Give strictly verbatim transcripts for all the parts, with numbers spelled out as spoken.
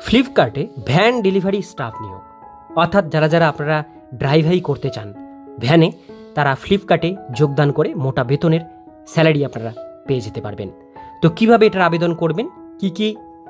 ফ্লিপকার্টে van delivery staff নিয়োগ, অর্থাৎ যারা যারা আপনারা ড্রাইভারি করতে চান ভ্যানে, তারা ফ্লিপকার্টে যোগদান করে মোটা বেতনের স্যালারি আপনারা পেয়ে যেতে পারবেন। তো কিভাবে এটার আবেদন করবেন, কি কি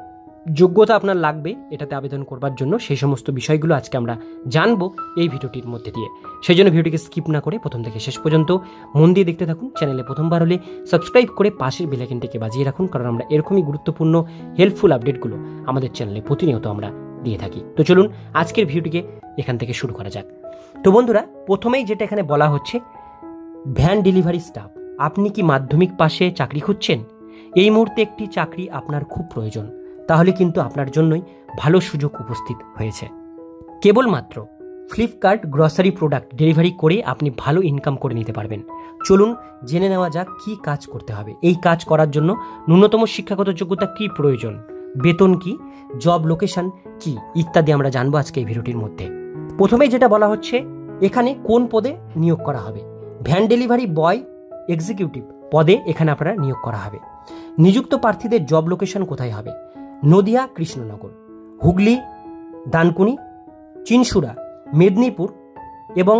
যোগ্যতা আপনার লাগবে এটাতে আবেদন করবার জন্য, সেই সমস্ত বিষয়গুলো আজকে আমরা জানবো এই ভিডিওটির মধ্যে দিয়ে। সেই জন্য ভিডিওটিকে স্কিপ না করে প্রথম থেকে শেষ পর্যন্ত মন দিয়ে দেখতে থাকুন। চ্যানেলে প্রথমবার হলে সাবস্ক্রাইব করে পাশের বেল আইকনটিকে বাজিয়ে রাখুন, কারণ আমরা এরকমই গুরুত্বপূর্ণ হেল্পফুল আপডেটগুলো আমাদের চ্যানেলে প্রতিনিয়ত আমরা দিয়ে থাকি। তো চলুন আজকের ভিডিওটিকে এখান থেকে শুরু করা যাক। তো বন্ধুরা, প্রথমেই যেটা এখানে বলা হচ্ছে, ভ্যান ডেলিভারি স্টাফ। আপনি কি মাধ্যমিক পাশে চাকরি খুঁজছেন? এই মুহূর্তে একটি চাকরি আপনার খুব প্রয়োজন, তাহলে কিন্তু আপনার জন্যই ভালো সুযোগ উপস্থিত হয়েছে। কেবলমাত্র ফ্লিপকার্ট গ্রসারি প্রোডাক্ট ডেলিভারি করে আপনি ভালো ইনকাম করে নিতে পারবেন। চলুন জেনে নেওয়া যাক কি কাজ করতে হবে। এই কাজ করার জন্য ন্যূনতম শিক্ষাগত যোগ্যতা কি প্রয়োজন, বেতন কি, জব লোকেশন কি ইত্যাদি আমরা জানবো আজকে এই ভিডিওটির মধ্যে। প্রথমেই যেটা বলা হচ্ছে, এখানে কোন পদে নিয়োগ করা হবে। ভ্যান ডেলিভারি বয় এক্সিকিউটিভ পদে এখানে আপনারা নিয়োগ করা হবে। নিযুক্ত প্রার্থীদের জব লোকেশন কোথায় হবে? নদিয়া, কৃষ্ণনগর, হুগলি, ডানকুনি, চিনসুরা, মেদিনীপুর এবং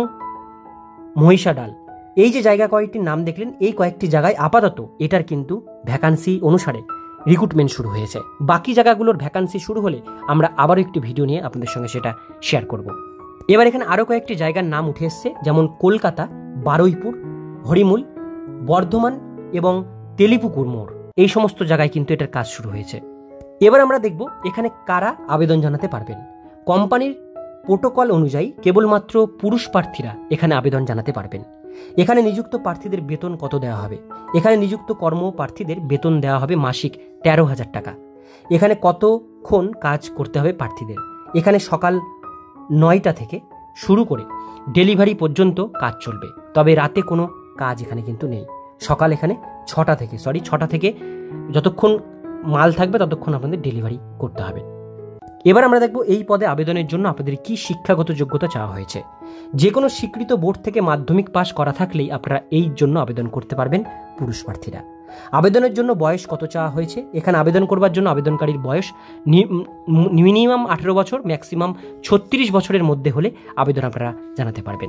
মহিষাডাল। এই যে জায়গা কয়েকটির নাম দেখলেন, এই কয়েকটি জায়গায় আপাতত এটার কিন্তু ভ্যাকান্সি অনুসারে রিক্রুটমেন্ট শুরু হয়েছে। বাকি জায়গাগুলোর ভ্যাকান্সি শুরু হলে আমরা আবারও একটি ভিডিও নিয়ে আপনাদের সঙ্গে সেটা শেয়ার করব। এবার এখানে আরও কয়েকটি জায়গার নাম উঠে এসছে, যেমন কলকাতা, বারুইপুর, হরিমুল, বর্ধমান এবং তেলিপুকুর মোড়। এই সমস্ত জায়গায় কিন্তু এটার কাজ শুরু হয়েছে। এবার আমরা দেখব এখানে কারা আবেদন জানাতে পারবেন। কোম্পানির প্রোটোকল অনুযায়ী কেবলমাত্র পুরুষ প্রার্থীরা এখানে আবেদন জানাতে পারবেন। এখানে নিযুক্ত প্রার্থীদের বেতন কত দেওয়া হবে? এখানে নিযুক্ত কর্ম প্রার্থীদের বেতন দেওয়া হবে মাসিক তেরো হাজার টাকা। এখানে কতক্ষণ কাজ করতে হবে প্রার্থীদের? এখানে সকাল নয়টা থেকে শুরু করে ডেলিভারি পর্যন্ত কাজ চলবে, তবে রাতে কোনো কাজ এখানে কিন্তু নেই। সকাল এখানে ছটা থেকে সরি ছটা থেকে যতক্ষণ মাল থাকবে ততক্ষণ আপনাদের ডেলিভারি করতে হবে। এবার আমরা দেখব এই পদে আবেদনের জন্য আপনাদের কি শিক্ষাগত যোগ্যতা চাওয়া হয়েছে। যে কোনো স্বীকৃত বোর্ড থেকে মাধ্যমিক পাস করা থাকলেই আপনারা এই জন্য আবেদন করতে পারবেন পুরুষ প্রার্থীরা। আবেদনের জন্য বয়স কত চাওয়া হয়েছে? এখানে আবেদন করবার জন্য আবেদনকারীর বয়স মিনিমাম আঠেরো বছর, ম্যাক্সিমাম ছত্রিশ বছরের মধ্যে হলে আবেদন আপনারা জানাতে পারবেন।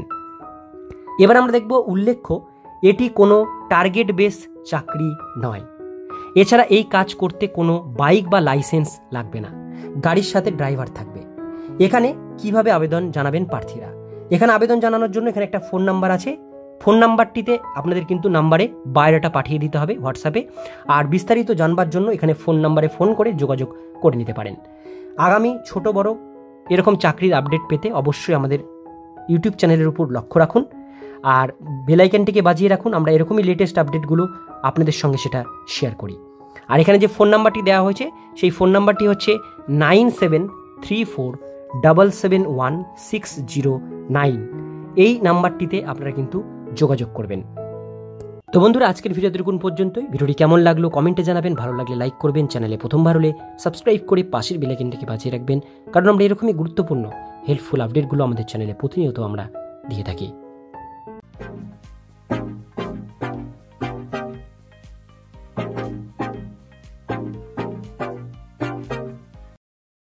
এবার আমরা দেখব, উল্লেখ্য এটি কোনো টার্গেট বেস চাকরি নয়। এছাড়া এই কাজ করতে কোনো বাইক বা লাইসেন্স লাগবে না, গাড়ির সাথে ড্রাইভার থাকবে। এখানে কিভাবে আবেদন জানাবেন প্রার্থীরা? এখানে আবেদন জানানোর জন্য এখানে একটা ফোন নাম্বার আছে। ফোন নাম্বারটিতে আপনাদের কিন্তু নাম্বারে বায়োডাটা পাঠিয়ে দিতে হবে হোয়াটসঅ্যাপে। আর বিস্তারিত জানবার জন্য এখানে ফোন নাম্বারে ফোন করে যোগাযোগ করে নিতে পারেন। আগামী ছোট বড় এরকম চাকরির আপডেট পেতে অবশ্যই আমাদের ইউটিউব চ্যানেলের উপর লক্ষ্য রাখুন আর বেল আইকনটিকে বাজিয়ে রাখুন। আমরা এরকমই লেটেস্ট আপডেটগুলো আপনাদের সঙ্গে সেটা শেয়ার করি। আর এখানে যে ফোন নাম্বারটি দেওয়া হয়েছে সেই ফোন নাম্বারটি হচ্ছে nine seven three four double seven one six zero nine. এই নাম্বারটিতে আপনারা কিন্তু যোগাযোগ করবেন। তো বন্ধুরা, আজকের ভিডিও দেখুন পর্যন্তই। ভিডিওটি কেমন লাগলো কমেন্টে জানাবেন, ভালো লাগলে লাইক করবেন, চ্যানেলে প্রথমবার হলে সাবস্ক্রাইব করে পাশের বেল আইকনটিকে বাজিয়ে রাখবেন, কারণ আমরা এরকমই গুরুত্বপূর্ণ হেল্পফুল আপডেটগুলো আমাদের চ্যানেলে প্রতিনিয়ত আমরা দিয়ে থাকি।